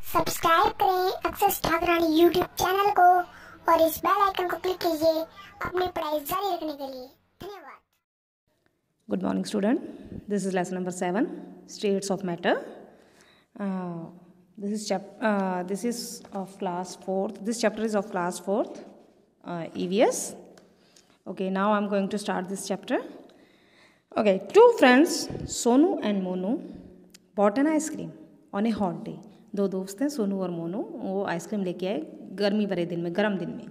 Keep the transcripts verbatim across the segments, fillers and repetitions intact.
Subscribe करें अक्षर Thakurani YouTube channel को और इस बेल आइकन को क्लिक कीजिए अपनी पढ़ाई जारी रखने के लिए। धन्यवाद। Good morning, student. This is lesson number seven, states of matter. Uh, this is chap. Uh, this is of class fourth. This chapter is of class fourth, uh, E V S. Okay, now I'm going to start this chapter. Okay, two friends, Sonu and Monu, bought an ice cream on a hot day. दो दोस्त हैं सोनू और मोनू, वो ice cream लेके आए गर्मी भरे दिन में, गर्म दिन में.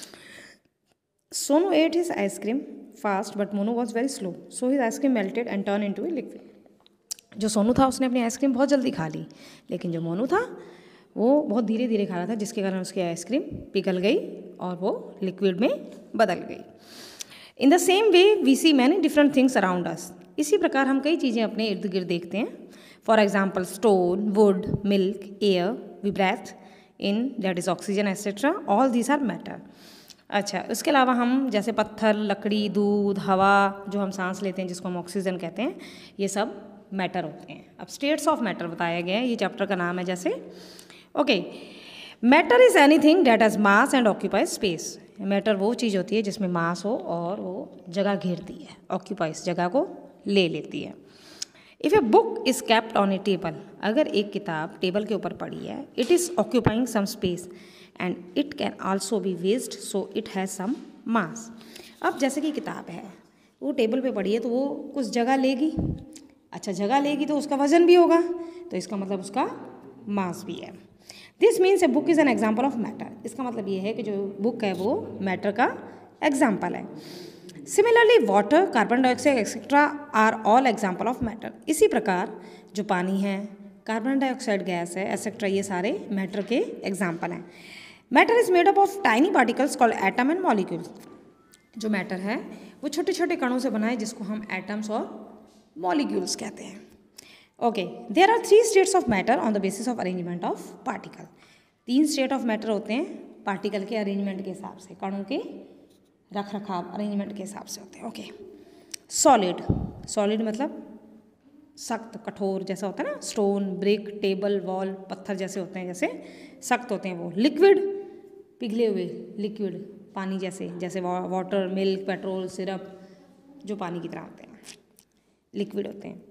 Sonu ate his ice cream fast but Monu was very slow, so his ice cream melted and turn into a liquid. जो सोनू था उसने अपनी आइसक्रीम बहुत जल्दी खा ली, लेकिन जो मोनू था वो बहुत धीरे धीरे खा रहा था, जिसके कारण उसकी आइसक्रीम पिघल गई और वो लिक्विड में बदल गई. In the same way we see many different things around us. इसी प्रकार हम कई चीज़ें अपने इर्द गिर्द देखते हैं. For example stone, wood, milk, air, we breathe in, that is oxygen etcetera. All these are matter. अच्छा, उसके अलावा हम जैसे पत्थर, लकड़ी, दूध, हवा जो हम सांस लेते हैं जिसको हम ऑक्सीजन कहते हैं, ये सब मैटर होते हैं. अब स्टेट्स ऑफ मैटर बताया गया है, ये चैप्टर का नाम है. जैसे okay, matter is anything that has mass and occupies space. Matter वो चीज़ होती है जिसमें मास हो और वो जगह घेरती है, ऑक्यूपाइज जगह को ले लेती है. If a book is kept on a table, अगर एक किताब टेबल के ऊपर पड़ी है, it is occupying some space and it can also be weighed, so it has some mass. अब जैसे कि किताब है, वो टेबल पे पड़ी है तो वो कुछ जगह लेगी. अच्छा, जगह लेगी तो उसका वजन भी होगा, तो इसका मतलब उसका मास भी है. This means a book is an example of matter. इसका मतलब ये है कि जो बुक है वो मैटर का एग्जाम्पल है. Similarly water, carbon dioxide etcetera are all example of matter. इसी प्रकार जो पानी है, कार्बन डाइऑक्साइड गैस है, एक्सेट्रा, ये सारे मैटर के एग्जाम्पल हैं. Matter is made up of tiny particles called atom and molecules. जो मैटर है वो छोटे छोटे कणों से बना है जिसको हम एटम्स और मॉलिक्यूल्स कहते हैं. Okay, there are three states of matter on the basis of arrangement of particle. तीन स्टेट ऑफ मैटर होते हैं पार्टिकल के अरेंजमेंट के हिसाब से, कणों के रख रखाव अरेंजमेंट के हिसाब से होते हैं. Okay, solid. सॉलिड मतलब सख्त, कठोर जैसा होता है ना, स्टोन, ब्रिक, टेबल, वॉल, पत्थर जैसे होते हैं, जैसे सख्त होते हैं वो. लिक्विड, पिघले हुए लिक्विड, पानी जैसे, जैसे वाटर, मिल्क, पेट्रोल, सिरप, जो पानी की तरह होते हैं, लिक्विड होते हैं.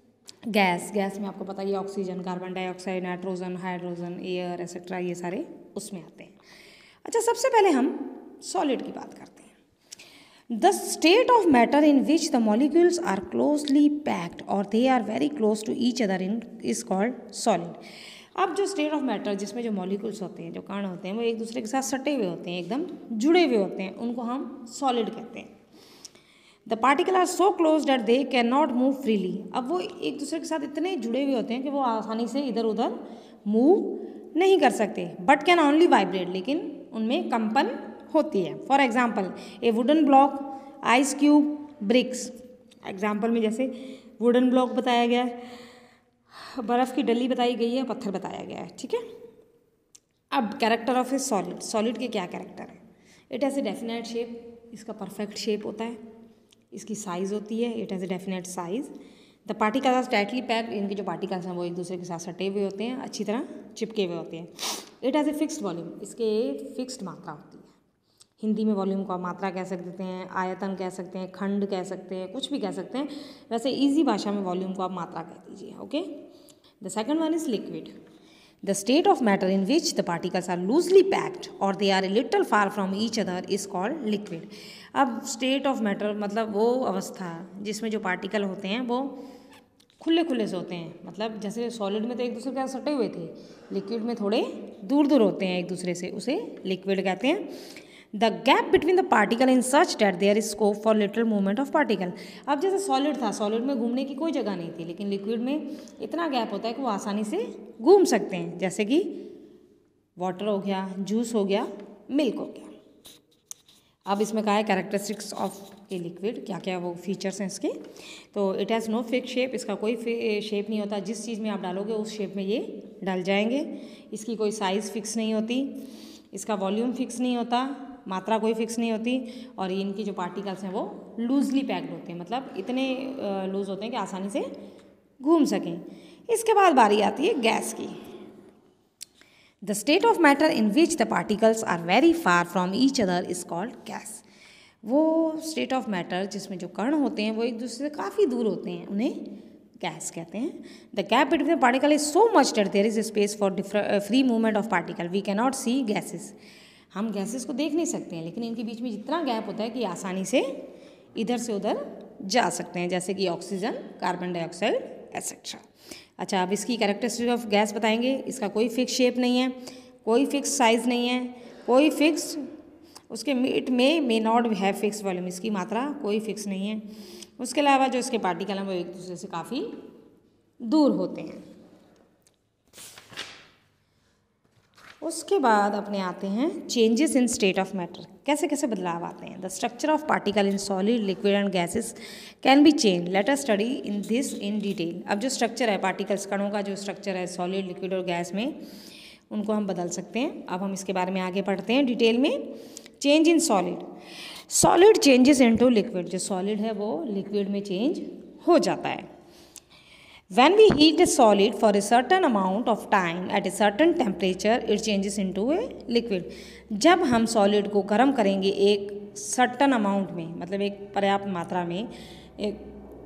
गैस, गैस में आपको पता है oxygen, carbon dioxide, nitrogen, hydrogen, air etcetera, ये सारे उसमें आते हैं. अच्छा, सबसे पहले हम सॉलिड की बात करते हैं. The state of matter in which the molecules are closely packed और they are very close to each other in is called solid. अब जो स्टेट ऑफ मैटर जिसमें जो मॉलिक्यूल्स होते हैं, जो कण होते हैं, वो एक दूसरे के साथ सटे हुए होते हैं, एकदम जुड़े हुए होते हैं, उनको हम सॉलिड कहते हैं. The particle are so close that they can not move freely. अब वो एक दूसरे के साथ इतने जुड़े हुए होते हैं कि वो आसानी से इधर उधर मूव नहीं कर सकते, बट कैन ओनली वाइब्रेट, लेकिन उनमें कंपन होती है. For example a wooden block, ice cube, bricks. Example में जैसे वुडन ब्लॉक बताया गया है, बर्फ़ की डली बताई गई है, पत्थर बताया गया है. ठीक है. अब character of a solid. Solid के क्या कैरेक्टर है? It has a definite shape, इसका परफेक्ट शेप होता है, इसकी साइज़ होती है, it has a definite size. The particles are tightly packed, इनके जो पार्टिकल्स हैं वो एक दूसरे के साथ सटे हुए होते हैं, अच्छी तरह चिपके हुए होते हैं. It has a fixed volume, इसके फिक्स्ड मात्रा होती है. हिंदी में वॉल्यूम को आप मात्रा कह सकते हैं, आयतन कह सकते हैं, खंड कह सकते हैं, कुछ भी कह सकते हैं. वैसे इजी भाषा में वॉल्यूम को आप मात्रा कह दीजिए. Okay. The second one is liquid. The state of matter in which the particles are loosely packed और they are a little far from each other is called liquid. अब स्टेट ऑफ मैटर मतलब वो अवस्था जिसमें जो particle होते हैं वो खुले खुले से होते हैं. मतलब जैसे सॉलिड में तो एक दूसरे के साथ सटे हुए थे, लिक्विड में थोड़े दूर दूर होते हैं एक दूसरे से, उसे लिक्विड कहते हैं. The gap between the particle in such that there is scope for little movement of particle. अब जैसे सॉलिड था, सॉलिड में घूमने की कोई जगह नहीं थी, लेकिन लिक्विड में इतना गैप होता है कि वो आसानी से घूम सकते हैं, जैसे कि वाटर हो गया, जूस हो गया, मिल्क हो गया. अब इसमें कहा है कैरेक्टरिस्टिक्स ऑफ ए लिक्विड, क्या क्या वो फीचर्स हैं इसके. तो it has no fix shape, इसका कोई शेप नहीं होता, जिस चीज़ में आप डालोगे उस शेप में ये डल जाएंगे. इसकी कोई साइज़ फिक्स नहीं होती, इसका वॉल्यूम फिक्स नहीं होता, मात्रा कोई फिक्स नहीं होती, और इनकी जो पार्टिकल्स हैं वो लूजली पैक्ड होते हैं, मतलब इतने लूज होते हैं कि आसानी से घूम सकें. इसके बाद बारी आती है गैस की. The state of matter in which the particles are very far from each other is called gas. वो स्टेट ऑफ मैटर जिसमें जो कण होते हैं वो एक दूसरे से काफ़ी दूर होते हैं, उन्हें गैस कहते हैं। The gap between the particle is so much that there is space for free movement of particle. We can not see gases. हम गैसेस को देख नहीं सकते हैं, लेकिन इनके बीच में जितना गैप होता है कि आसानी से इधर से उधर जा सकते हैं, जैसे कि ऑक्सीजन, कार्बन डाइऑक्साइड एटसेट्रा। अच्छा, अब इसकी कैरेक्टरिस्टिक ऑफ गैस बताएंगे। इसका कोई फिक्स शेप नहीं है, कोई फिक्स साइज़ नहीं है, कोई फिक्स उसके इट में may not have fix volume, इसकी मात्रा कोई फिक्स नहीं है। उसके अलावा जो इसके पार्टिकल हैं वो एक दूसरे से काफ़ी दूर होते हैं। उसके बाद अपने आते हैं changes in state of matter, कैसे कैसे बदलाव आते हैं। The structure of particle in solid, liquid and gases can be change. Let us study in this in detail. अब जो स्ट्रक्चर है पार्टिकल्स, कणों का जो स्ट्रक्चर है सॉलिड, लिक्विड और गैस में, उनको हम बदल सकते हैं। अब हम इसके बारे में आगे पढ़ते हैं डिटेल में। Change in solid, solid changes into liquid. जो सॉलिड है वो लिक्विड में चेंज हो जाता है। When we heat a solid for a certain amount of time at a certain temperature, it changes into a liquid. जब हम सॉलिड को गर्म करेंगे एक सर्टन अमाउंट में, मतलब एक पर्याप्त मात्रा में, एक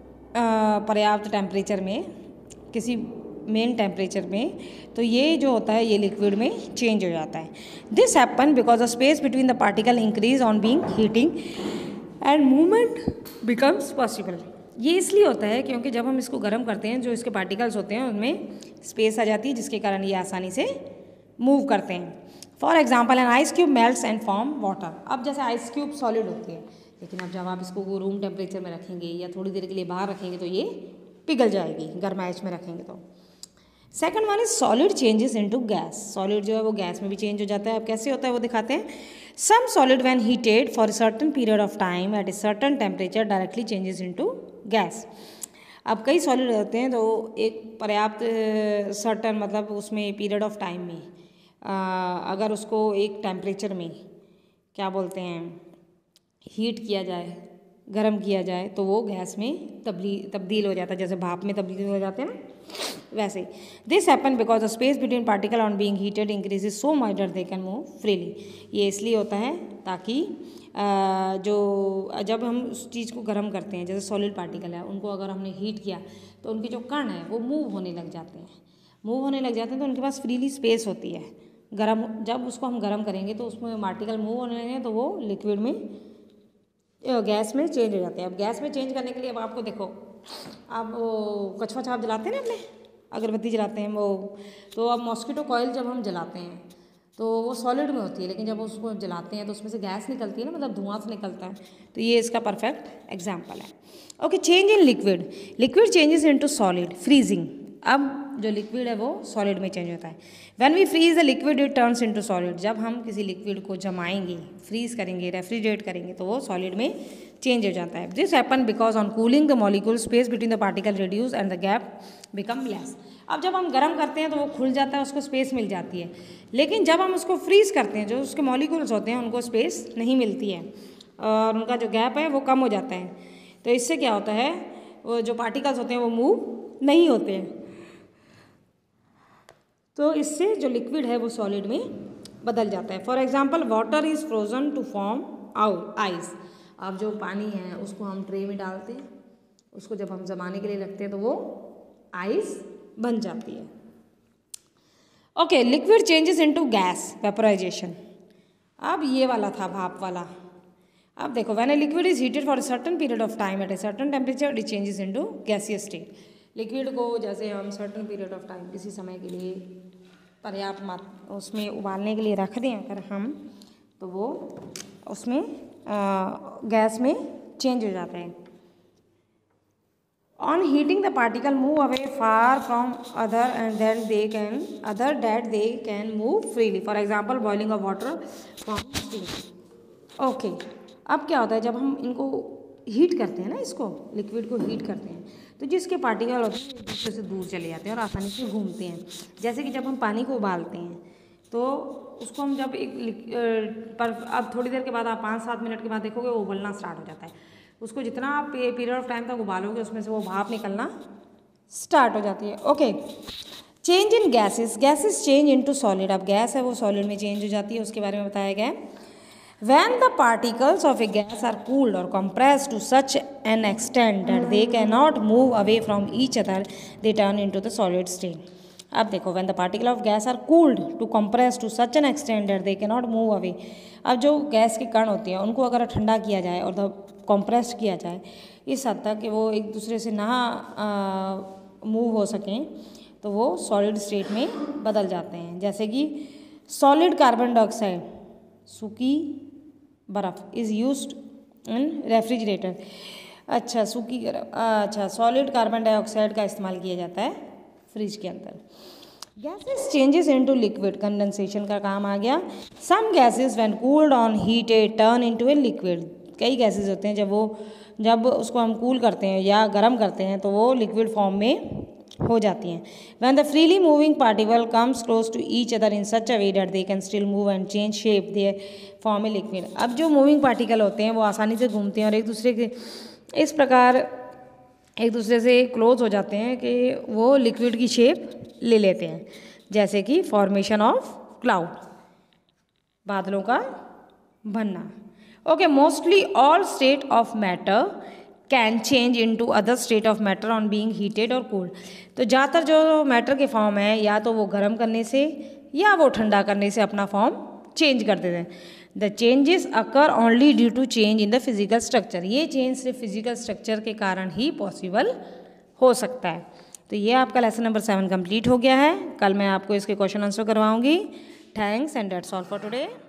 पर्याप्त टेम्परेचर में, किसी मेन टेम्परेचर में, तो ये जो होता है ये लिक्विड में चेंज हो जाता है। This happen because the space between the particle increase on being heating and movement becomes possible. ये इसलिए होता है क्योंकि जब हम इसको गर्म करते हैं, जो इसके पार्टिकल्स होते हैं उनमें स्पेस आ जाती है, जिसके कारण ये आसानी से मूव करते हैं। For example an ice cube melts and form water. अब जैसे आइस क्यूब सॉलिड होती है, लेकिन अब जब आप इसको रूम टेम्परेचर में रखेंगे या थोड़ी देर के लिए बाहर रखेंगे तो ये पिघल जाएगी, गर्माइश में रखेंगे तो। Second one is solid changes into gas. Solid जो है वो गैस में भी चेंज हो जाता है। अब कैसे होता है वो दिखाते हैं। Some solid when heated for a certain period of time at a certain temperature directly changes into gas. अब कई सॉलिड रहते हैं तो एक पर्याप्त सर्टन, मतलब उसमें पीरियड ऑफ टाइम में आ, अगर उसको एक टेम्परेचर में क्या बोलते हैं हीट किया जाए, गर्म किया जाए, तो वो गैस में तब्दील तब्दील हो जाता है, जैसे भाप में तब्दील हो जाते हैं ना, वैसे। This happen because the space between particle on being heated increases so much that they can move freely. ये इसलिए होता है ताकि जो जब हम उस चीज़ को गर्म करते हैं, जैसे सॉलिड पार्टिकल है, उनको अगर हमने हीट किया तो उनके जो कण हैं वो मूव होने लग जाते हैं। मूव होने लग जाते हैं तो उनके पास फ्रीली स्पेस होती है। गर्म जब उसको हम गर्म करेंगे तो उसमें पार्टिकल मूव होने लगेंगे तो वो लिक्विड में, गैस में चेंज हो जाते हैं। अब गैस में चेंज करने के लिए अब आपको देखो, आप वो कछुआ छाप जलाते हैं ना, अपने अगरबत्ती जलाते हैं वो, तो अब मॉस्किटो कॉइल जब हम जलाते हैं तो वो सॉलिड में होती है, लेकिन जब उसको जलाते हैं तो उसमें से गैस निकलती है ना, मतलब धुआं से निकलता है। तो ये इसका परफेक्ट एग्जाम्पल है। Okay, change in liquid. Liquid changes into solid, freezing. अब जो लिक्विड है वो सॉलिड में चेंज होता है। When we freeze the liquid it turns into solid. जब हम किसी लिक्विड को जमाएंगे, फ्रीज करेंगे, रेफ्रिजरेट करेंगे, तो वो सॉलिड में चेंज हो जाता है। This happen because on cooling the molecule space between the particle reduce and the gap become less. अब जब हम गर्म करते हैं तो वो खुल जाता है, उसको स्पेस मिल जाती है, लेकिन जब हम उसको फ्रीज करते हैं, जो उसके मॉलिक्यूल्स होते हैं उनको स्पेस नहीं मिलती है और उनका जो गैप है वो कम हो जाता है। तो इससे क्या होता है, वो जो पार्टिकल्स होते हैं वो मूव नहीं होते हैं, तो इससे जो लिक्विड है वो सॉलिड में बदल जाता है। For example water is frozen to form out ice. अब जो पानी है उसको हम ट्रे में डालते हैं, उसको जब हम जमाने के लिए रखते हैं तो वो आइस बन जाती है। Okay, liquid changes into gas, vaporisation. अब ये वाला था भाप वाला। अब देखो, when a liquid is heated for a certain period of time at a certain temperature it changes into gaseous state. Liquid को जैसे हम सर्टेन पीरियड ऑफ टाइम, किसी समय के लिए पर्याप्त मात्रा उसमें उबालने के लिए रख दें अगर हम, तो वो उसमें गैस में चेंज हो जाता है। On heating, the particle move away far from other and then they can other that they can move freely. For example, boiling of water from steam. Okay, अब क्या होता है जब हम इनको हीट करते हैं ना, इसको लिक्विड को हीट करते हैं, तो जिसके पार्टिकल होते हैं एक दूसरे से दूर चले जाते हैं और आसानी से घूमते हैं। जैसे कि जब हम पानी को उबालते हैं तो उसको हम जब एक पर अब थोड़ी देर के बाद आप पाँच सात मिनट के बाद देखोगे वो उबलना स्टार्ट हो जाता है। उसको जितना आप पीरियड ऑफ टाइम तक उबालोगे उसमें से वो भाप निकलना स्टार्ट हो जाती है। Okay, change in gases, gases change into solid, अब गैस है वो सॉलिड में चेंज हो जाती है, उसके बारे में बताया गया है। When the particles of a gas are cooled or compressed to such an extent that they cannot move away from each other, they turn into the solid state. अब देखो, when the particle of gas are cooled to compress to such an extent that they cannot move away, अब जो gas के कण होते हैं उनको अगर ठंडा किया जाए और कंप्रेस किया जाए इस हद तक कि वो एक दूसरे से ना मूव हो सकें, तो वो सॉलिड स्टेट में बदल जाते हैं। जैसे कि सॉलिड कार्बन डाइऑक्साइड, सूखी बर्फ़ इज़ यूज्ड इन रेफ्रिजरेटर। अच्छा, सूखी अच्छा सॉलिड कार्बन डाइऑक्साइड का इस्तेमाल किया जाता है फ्रिज के अंदर। Gases changes into liquid, condensation का काम आ गया। Some gases when cooled on heated turn into a liquid, कई गैसेस होते हैं जब वो जब उसको हम कूल करते हैं या गर्म करते हैं तो वो लिक्विड फॉर्म में हो जाती हैं। When the freely moving particle comes close to each other in such a way that they can still move and change shape, they form a liquid. अब जो मूविंग पार्टिकल होते हैं वो आसानी से घूमते हैं और एक दूसरे के इस प्रकार एक दूसरे से क्लोज हो जाते हैं कि वो लिक्विड की शेप ले लेते हैं, जैसे कि फॉर्मेशन ऑफ क्लाउड, बादलों का बनना। Okay, mostly all state of matter can change into other state of matter on being heated और कूल्ड। तो ज़्यादातर जो मैटर के फॉर्म है या तो वो गर्म करने से या वो ठंडा करने से अपना फॉर्म चेंज कर देते हैं। The changes occur only due to change in the physical structure, ये चेंज सिर्फ फिजिकल स्ट्रक्चर के कारण ही पॉसिबल हो सकता है। तो ये आपका लेसन नंबर सेवन कंप्लीट हो गया है। कल मैं आपको इसके क्वेश्चन आंसर करवाऊंगी। Thanks and that's all for today.